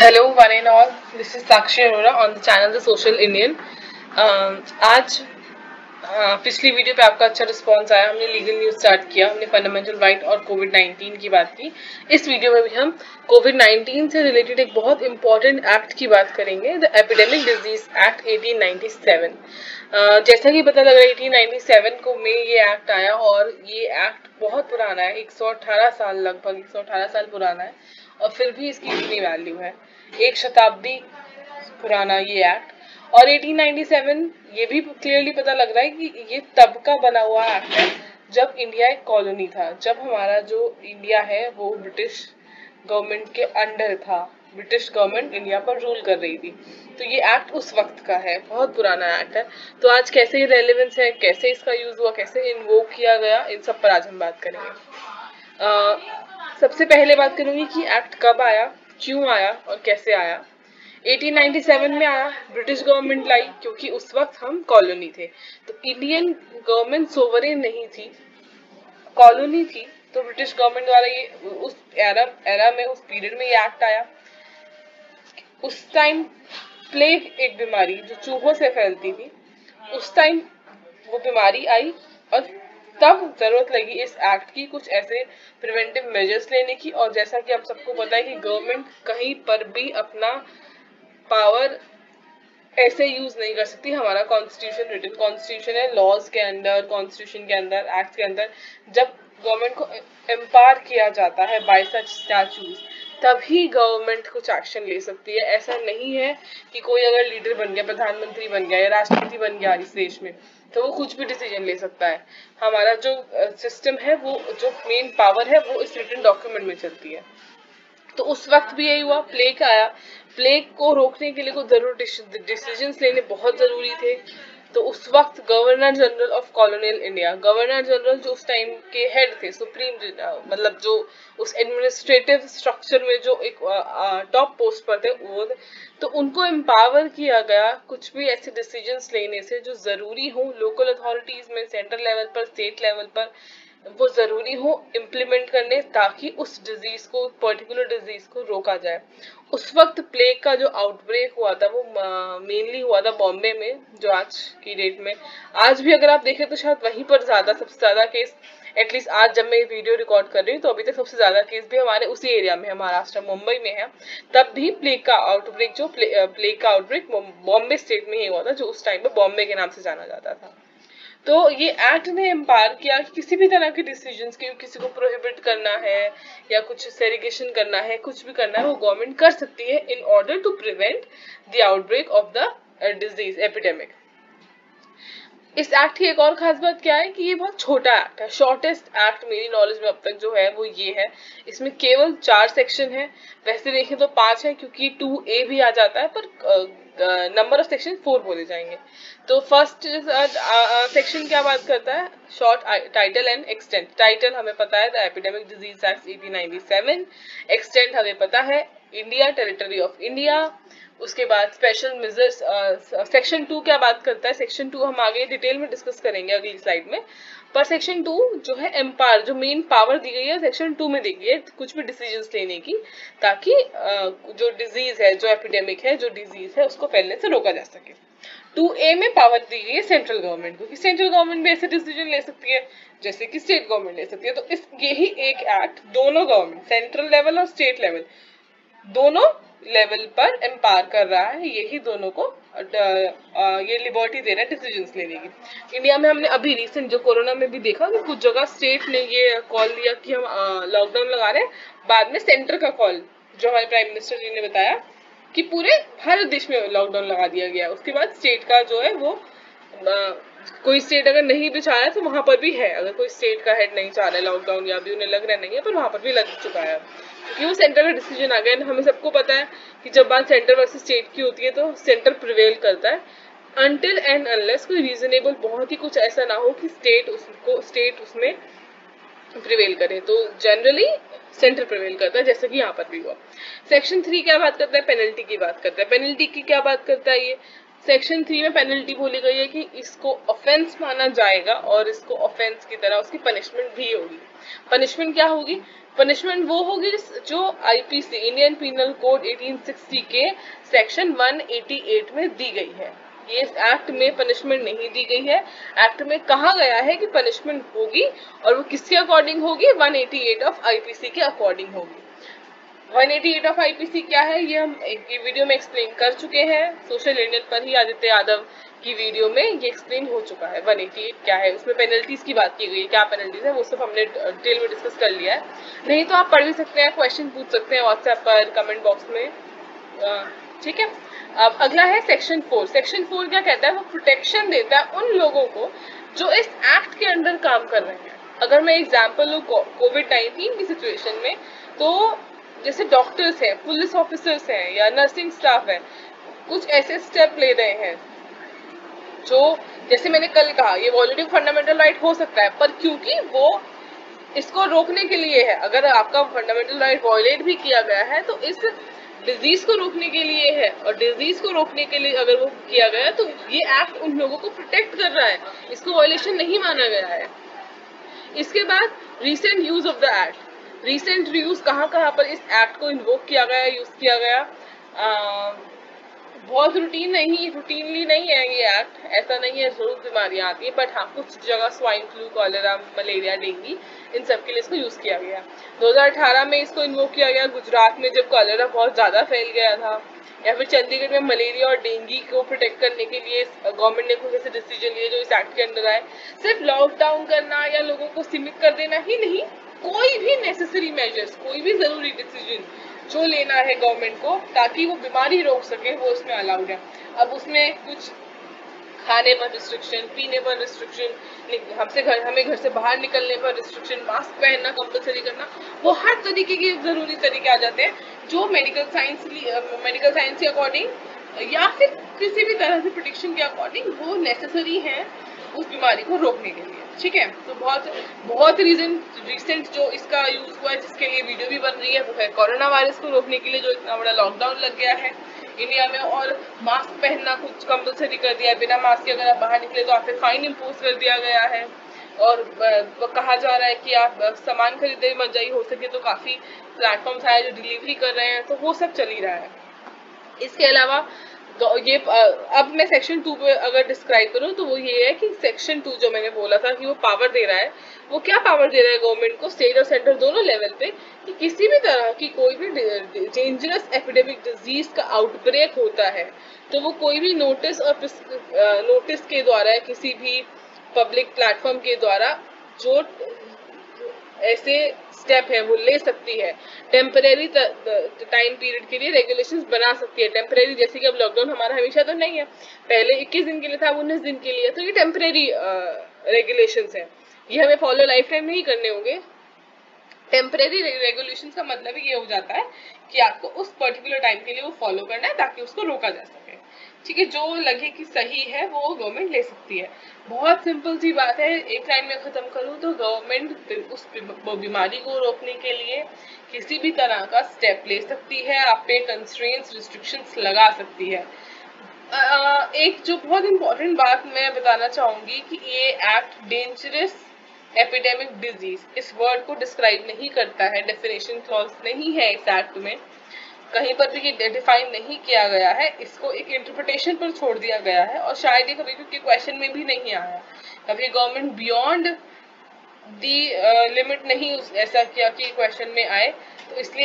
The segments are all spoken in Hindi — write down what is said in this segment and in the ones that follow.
Hello, one and all. This is Sakshi Arora on the channel The Social Indian. आज पिछली वीडियो पे आपका अच्छा रिस्पांस आया। हमने लीगल न्यूज स्टार्ट किया, हमने फंडामेंटल राइट और कोविड-19 की बात की। इस वीडियो में भी हम कोविड-19 से रिलेटेड एक बहुत इंपॉर्टेंट एक्ट की बात करेंगे, द एपिडेमिक डिजीज एक्ट 1897। जैसा कि पता लग रहा है 1897 को में ये एक्ट आया और ये एक्ट बहुत पुराना है, 118 साल, लगभग 118 साल पुराना है और फिर भी इसकी इतनी वैल्यू है, एक शताब्दी पुराना ये एक्ट। और 1897 ये भी क्लियरली पता लग रहा है कि ये तब का बना हुआ एक्ट है जब इंडिया एक कॉलोनी था, जब हमारा जो इंडिया है वो ब्रिटिश गवर्नमेंट के अंडर था, ब्रिटिश गवर्नमेंट इंडिया पर रूल कर रही थी। तो ये एक्ट उस वक्त का है, बहुत पुराना एक्ट है। तो आज कैसे ये रेलेवेंस है, कैसे इसका यूज हुआ, कैसे इन्वोक किया गया, इन सब पर आज हम बात करेंगे। सबसे पहले बात करूंगी कि एक्ट कब आया, क्यों आया और कैसे आया। 1897 में आया, ब्रिटिश गवर्नमेंट लाई, क्योंकि उस वक्त हम कॉलोनी थे। तो इंडियन गवर्नमेंट सोवरेन नहीं थी, कॉलोनी थी। तो ब्रिटिश गवर्नमेंट द्वारा ये उस एरा में, उस पीरियड में ये एक्ट आया। उस टाइम प्लेग एक बीमारी जो चूहों से फैलती थी, उस टाइम वो बीमारी आई और तब जरूरत लगी इस एक्ट की कुछ ऐसे प्रिवेंटिव मेजर्स लेने की। और जैसा कि आप सबको पता है कि गवर्नमेंट कहीं पर भी अपना पावर ऐसे यूज नहीं कर सकती। हमारा कॉन्स्टिट्यूशन, रिटन कॉन्स्टिट्यूशन है, लॉज के अंदर, कॉन्स्टिट्यूशन के अंदर, एक्ट के अंदर जब गवर्नमेंट को एम्पावर किया जाता है बाय सच स्टैट्यूज, तभी गवर्नमेंट कुछ एक्शन ले सकती है। ऐसा नहीं है कि कोई अगर लीडर बन गया, प्रधानमंत्री बन गया या राष्ट्रपति बन गया इस देश में, तो वो कुछ भी डिसीजन ले सकता है। हमारा जो सिस्टम है, वो जो मेन पावर है वो इस रिटन डॉक्यूमेंट में चलती है। तो उस वक्त भी यही हुआ, प्लेग आया। प्लेग को रोकने के लिए कुछ जरूरी डिसीजंस लेने बहुत जरूरी थे। तो उस वक्त governor general of colonial India, governor general जो उस टाइम के हेड थे, सुप्रीम, मतलब जो उस एडमिनिस्ट्रेटिव स्ट्रक्चर में जो एक टॉप पोस्ट पर थे, वो तो उनको एम्पावर किया गया कुछ भी ऐसे डिसीजंस लेने से जो जरूरी हो लोकल अथॉरिटीज में, सेंट्रल लेवल पर, स्टेट लेवल पर, वो जरूरी हो इम्प्लीमेंट करने, ताकि उस डिजीज को, पर्टिकुलर डिजीज को रोका जाए। उस वक्त प्लेग का जो आउटब्रेक हुआ था वो मेनली हुआ था बॉम्बे में, जो आज की डेट में, आज भी अगर आप देखें तो शायद वहीं पर ज्यादा, सबसे ज्यादा केस, एटलीस्ट आज जब मैं ये वीडियो रिकॉर्ड कर रही हूँ तो अभी तक सबसे ज्यादा केस भी हमारे उसी एरिया में है, महाराष्ट्र, मुंबई में है। तब भी प्लेग का आउटब्रेक, जो प्लेग का आउटब्रेक बॉम्बे स्टेट में ही हुआ था, जो उस टाइम पे बॉम्बे के नाम से जाना जाता था। तो ये एक्ट ने एम्पावर किया कि किसी भी तरह के डिसीजंस के, किसी को प्रोहिबिट करना है या कुछ सेरिगेशन करना है, कुछ भी करना है, वो गवर्नमेंट कर सकती है in order to prevent the outbreak of the disease epidemic. इस एक्ट की एक और खास बात क्या है कि ये बहुत छोटा एक्ट है, शॉर्टेस्ट एक्ट मेरी नॉलेज में अब तक जो है वो ये है। इसमें केवल 4 सेक्शन है, वैसे देखें तो 5 है क्योंकि 2A भी आ जाता है, पर नंबर ऑफ सेक्शन 4 बोले जाएंगे। तो फर्स्ट सेक्शन क्या बात करता है, short title and extent. Title हमें पता है the epidemic disease act 1897, extent हमें पता है इंडिया, टेरिटरी ऑफ इंडिया। उसके बाद स्पेशल मेजर्स, सेक्शन 2 क्या बात करता है, सेक्शन 2 हम आगे डिटेल में डिस्कस करेंगे अगली स्लाइड में। पर सेक्शन 2 जो है एम्पावर, जो मेन पावर दी गई है सेक्शन 2 में दी गई है कुछ भी डिसीजंस लेने की, ताकि जो डिजीज है, जो एपिडेमिक है, जो डिजीज है, उसको फैलने से रोका जा सके। 2A में पावर दी गई है सेंट्रल गवर्नमेंट को, कि सेंट्रल गवर्नमेंट भी ऐसे डिसीजन ले सकती है जैसे कि स्टेट गवर्नमेंट ले सकती है। तो इस यही एक एक्ट दोनों गवर्नमेंट, सेंट्रल लेवल और स्टेट लेवल, दोनों लेवल पर एम्पावर कर रहा है, यही दोनों को ये लिबर्टी दे रहा है डिसीजंस लेने की। इंडिया में हमने अभी रिसेंट जो कोरोना में भी देखा कि कुछ जगह स्टेट ने ये कॉल दिया कि हम लॉकडाउन लगा रहे हैं, बाद में सेंटर का कॉल, जो हमारे प्राइम मिनिस्टर जी ने बताया कि पूरे भारत देश में लॉकडाउन लगा दिया गया। उसके बाद स्टेट का जो है वो कोई स्टेट अगर नहीं भी चाह रहा है तो वहां पर भी है, अगर कोई स्टेट का हेड नहीं चाह रहा है लॉकडाउन या भी उन्हें लग रहा नहीं है, पर वहां पर भी लग चुका है क्योंकि वो सेंटर का डिसीजन आ गया। हमें सबको पता है कि जब बात सेंटर वर्सेस स्टेट की होती है तो सेंटर प्रिवेल करता है, अनटिल एंड अनलेस कोई रीजनेबल, बहुत ही कुछ ऐसा ना हो कि स्टेट उसमें प्रिवेल करे। तो जनरली सेंटर प्रिवेल करता है, जैसे कि यहाँ पर भी हुआ। सेक्शन 3 क्या बात करता है, पेनल्टी की बात करता है। पेनल्टी की क्या बात करता है, ये सेक्शन 3 में पेनल्टी बोली गई है कि इसको ऑफेंस माना जाएगा और इसको ऑफेंस की तरह उसकी पनिशमेंट भी होगी। पनिशमेंट क्या होगी? पनिशमेंट वो होगी जो आईपीसी इंडियन पीनल कोड 1860 के सेक्शन 188 में दी गई है। ये इस एक्ट में पनिशमेंट नहीं दी गई है। एक्ट में कहा गया है कि पनिशमेंट होगी और वो किसके अकॉर्डिंग होगी? 188 ऑफ आईपीसी के अकॉर्डिंग होगी। 188 ऑफ आईपीसी क्या है ये हम एक वीडियो में एक्सप्लेन कर चुके हैं। सोशल इंडियन पर ही आदित्य यादव की वीडियो में ये एक्सप्लेन हो चुका है 188 क्या है। उसमें पेनल्टीज की बात की गई है, क्या पेनल्टीज है वो सब हमने डिटेल में डिस्कस कर लिया है। नहीं तो आप पढ़ भी सकते हैं, क्वेश्चन पूछ सकते हैं व्हाट्सएप पर कमेंट बॉक्स में। ठीक है, अब अगला है सेक्शन 4। सेक्शन 4 क्या कहता है? वो प्रोटेक्शन देता है उन लोगों को जो इस एक्ट के अंडर काम कर रहे हैं। अगर मैं एग्जाम्पल लूँ कोविड-19 की सिचुएशन में, तो जैसे डॉक्टर्स हैं, पुलिस ऑफिसर्स हैं या नर्सिंग स्टाफ है, कुछ ऐसे स्टेप ले रहे हैं जो, जैसे मैंने कल कहा, ये वॉल्यूटिव फंडामेंटल राइट हो सकता है, पर क्योंकि वो इसको रोकने के लिए है, अगर आपका फंडामेंटल राइट वॉयलेट भी किया गया है तो इस डिजीज को रोकने के लिए है, और डिजीज को रोकने के लिए अगर वो किया गया है तो ये एक्ट उन लोगों को प्रोटेक्ट कर रहा है, इसको वॉयलेशन नहीं माना गया है। इसके बाद recent use of the act. Recent use कहाँ पर इस एक्ट को इन्वोक किया गया, यूज किया गया? बहुत रूटीनली नहीं है ये एक्ट, ऐसा नहीं है जरूर बीमारियां आती है, बट हाँ कुछ जगह swine flu, cholera, malaria, dengue, इन सब के लिए इसको यूज किया गया। 2018 में इसको इन्वोक किया गया गुजरात में, जब कॉलेरा बहुत ज्यादा फैल गया था, या फिर चंडीगढ़ में मलेरिया और डेंगू को प्रोटेक्ट करने के लिए गवर्नमेंट ने कुछ ऐसे डिसीजन लिए जो इस एक्ट के अंदर आए। सिर्फ लॉकडाउन करना या लोगों को सीमित कर देना ही नहीं, कोई भी नेसेसरी मेजर्स, कोई भी जरूरी डिसीजन जो लेना है गवर्नमेंट को ताकि वो बीमारी रोक सके, वो उसमें अलाउड है। अब उसमें कुछ खाने पर रिस्ट्रिक्शन, पीने पर रिस्ट्रिक्शन, हमें घर से बाहर निकलने पर रिस्ट्रिक्शन, मास्क पहनना कंपलसरी करना, वो हर तरीके के जरूरी तरीके आ जाते हैं जो मेडिकल साइंस के अकॉर्डिंग या फिर किसी भी तरह से प्रोटेक्शन के अकॉर्डिंग वो नेसेसरी है उस बीमारी को रोकने के लिए। ठीक है, तो बहुत रिसेंट जो इसका यूज हुआ है, जिसके लिए वीडियो भी बन रही है, वो है कोरोना वायरस को रोकने के लिए जो इतना बड़ा लॉकडाउन लग गया है इंडिया में, और मास्क पहनना कुछ कंपलसरी कर दिया है। बिना मास्क के अगर आप बाहर निकले तो आप पे फाइन इम्पोज कर दिया गया है, और कहा जा रहा है कि आप सामान खरीदे मत जाइए, हो सके तो काफी प्लेटफॉर्म्स आए जो डिलीवरी कर रहे हैं, तो वो सब चल ही रहा है। इसके अलावा ये अब मैं सेक्शन 2 पे अगर डिस्क्राइब करूं तो वो ये है कि सेक्शन 2 जो मैंने बोला था कि वो पावर दे रहा है, वो क्या पावर दे रहा है गवर्नमेंट को, स्टेट और सेंटर दोनों लेवल पे, कि किसी भी तरह की कोई भी डेंजरस एपिडेमिक डिजीज का आउटब्रेक होता है तो वो कोई भी नोटिस के द्वारा, किसी भी पब्लिक प्लेटफॉर्म के द्वारा जो ऐसे स्टेप है वो ले सकती है। टेम्परेरी टाइम पीरियड के लिए रेगुलेशंस बना सकती है। टेम्परेरी जैसे कि अब लॉकडाउन हमारा हमेशा तो नहीं है, पहले 21 दिन के लिए था, 19 दिन के लिए, तो ये टेम्परेरी रेगुलेशंस है, ये हमें फॉलो लाइफ टाइम नहीं करने होंगे। टेम्परेरी रेगुलेशंस का मतलब ये हो जाता है कि आपको उस पर्टिकुलर टाइम के लिए वो फॉलो करना है ताकि उसको रोका जा सके। ठीक है, जो लगे कि सही है वो गवर्नमेंट ले सकती है। बहुत सिंपल सी बात है, एक लाइन में खत्म करूं तो गवर्नमेंट उस बीमारी को रोकने के लिए किसी भी तरह का स्टेप ले सकती है, आप पे कंस्ट्रेंट्स, रिस्ट्रिक्शंस लगा सकती है। एक जो बहुत इंपॉर्टेंट बात मैं बताना चाहूंगी कि ये एक्ट डेंजरस एपिडेमिक डिजीज इस वर्ड को डिस्क्राइब नहीं करता है, डेफिनेशन क्लॉज नहीं है इस एक्ट में, कहीं पर भी ये डिफाइन नहीं किया गया है, इसको एक इंटरप्रिटेशन पर छोड़ दिया गया है, और शायद ये कभी भी क्वेश्चन में भी नहीं आया, कभी गवर्नमेंट बियॉन्ड दी लिमिट नहीं ऐसा किया कि क्वेश्चन में आए, तो इसलिए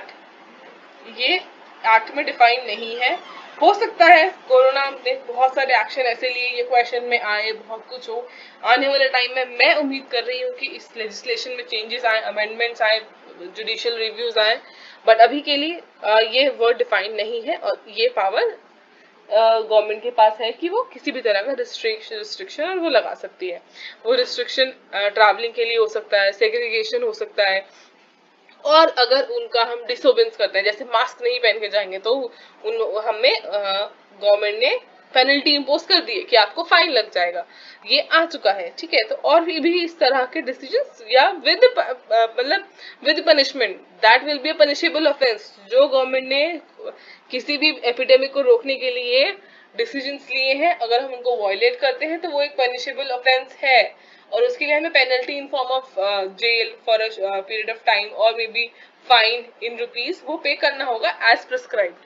ये एक्ट में डिफाइन नहीं है। हो सकता है कोरोना में बहुत सारे एक्शन ऐसे लिए ये क्वेश्चन में आए, बहुत कुछ हो, आने वाले टाइम में मैं उम्मीद कर रही हूँ कि इस लेजिस्लेशन में चेंजेस आए, अमेंडमेंट्स आए, जुडिशियल रिव्यूज आए, बट अभी के लिए ये वर्ड डिफाइन नहीं है, और ये पावर गवर्नमेंट के पास है कि वो किसी भी तरह का रिस्ट्रिक्शन वो लगा सकती है। वो रिस्ट्रिक्शन ट्रैवलिंग के लिए हो सकता है, सेग्रीगेशन हो सकता है, और अगर उनका हम डिसोबेंस करते हैं, जैसे मास्क नहीं पहन के जाएंगे, तो हमें गवर्नमेंट ने पेनल्टी इम्पोज कर दी है कि आपको फाइन लग जाएगा, ये आ चुका है। ठीक है, तो और भी इस तरह के डिसीजंस या with punishment, that will be a punishable offence, जो गवर्नमेंट ने किसी भी एपिडेमिक को रोकने के लिए डिसीजंस लिए हैं, अगर हम उनको वायलेट करते हैं तो वो एक पनिशेबल ऑफेंस है, और उसके लिए हमें penalty in form of jail for a period of time और may be fine in rupees वो पे करना होगा एज प्रिस्क्राइब्ड।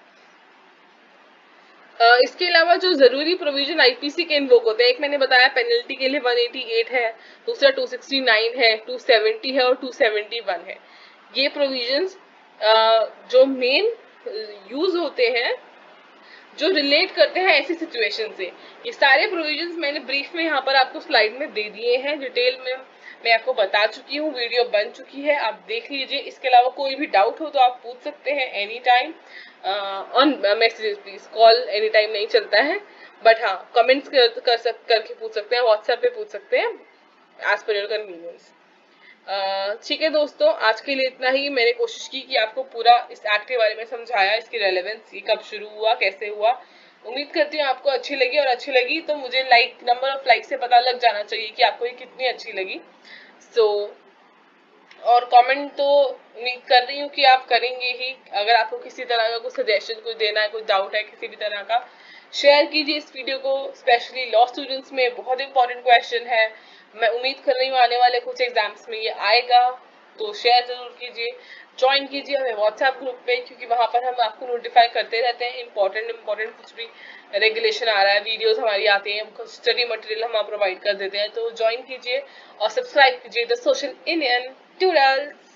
इसके अलावा जो जरूरी प्रोविजन आईपीसी के इन्वोक होते हैं, एक मैंने बताया पेनल्टी के लिए 188 है, दूसरा 269 है, 270 है और 271 है। ये प्रोविजंस जो मेन यूज होते हैं, जो रिलेट करते हैं ऐसी सिचुएशन से। ये सारे प्रोविजंस मैंने ब्रीफ में यहाँ पर आपको स्लाइड में दे दिए हैं, डिटेल में मैं आपको बता चुकी हूँ, वीडियो बन चुकी है, आप देख लीजिए। इसके अलावा कोई भी डाउट हो तो आप पूछ सकते हैं any time on messages, please call any time नहीं चलता है, बट हाँ कमेंट्स करके पूछ सकते हैं, व्हाट्सएप पे पूछ सकते हैं एज पर योर कन्वीनियंस। ठीक है दोस्तों, आज के लिए इतना ही। मैंने कोशिश की कि आपको पूरा इस एक्ट के बारे में समझाया, इसकी रेलेवेंस, ये कब शुरू हुआ, कैसे हुआ। उम्मीद करती हूँ आपको अच्छी लगी, और अच्छी लगी तो मुझे नंबर ऑफ लाइक से पता लग जाना चाहिए कि आपको ये कितनी अच्छी लगी। और कमेंट तो उम्मीद कर रही हूँ कि आप करेंगे ही। अगर आपको किसी तरह का कुछ सजेशन कुछ देना है, कुछ डाउट है किसी भी तरह का, शेयर कीजिए इस वीडियो को। स्पेशली लॉ स्टूडेंट्स में बहुत इंपॉर्टेंट क्वेश्चन है, मैं उम्मीद कर रही हूँ आने वाले कुछ एग्जाम्स में ये आएगा, तो शेयर जरूर कीजिए। ज्वाइन कीजिए हमें व्हाट्सएप ग्रुप पे, क्योंकि वहां पर हम आपको नोटिफाई करते रहते हैं इंपॉर्टेंट कुछ भी रेगुलेशन आ रहा है, वीडियोस हमारी आती हैं, कुछ स्टडी मटेरियल हम प्रोवाइड कर देते हैं, तो ज्वाइन कीजिए और सब्सक्राइब कीजिए द सोशल इंडियन ट्यूटोरियल्स।